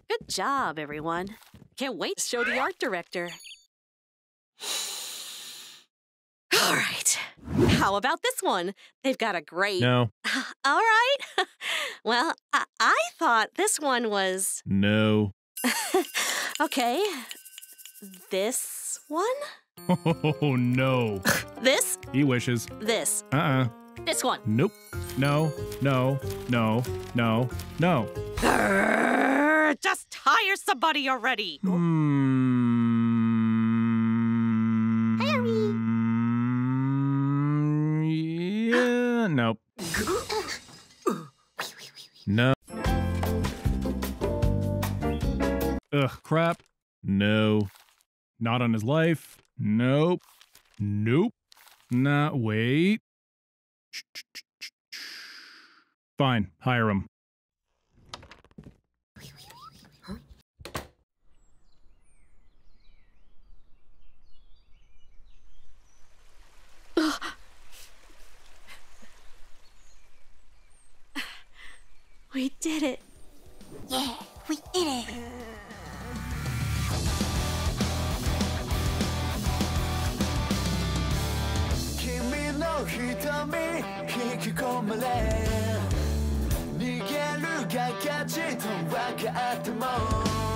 Good job, everyone. Can't wait to show the art director. All right. How about this one? They've got a great... No. All right. Well, I thought this one was... No. Okay. This one? Oh, no. This? He wishes. This. This one. Nope. No, no, no, no, no. Just hire somebody already. Yeah, nope. No. Ugh, crap. No. Not on his life. Nope. Nope. Nah, wait. Fine, hire him. We did it. Yeah, we did it. Kimi no hitomi hikikomare Nigeru ga kachi to wakatte mo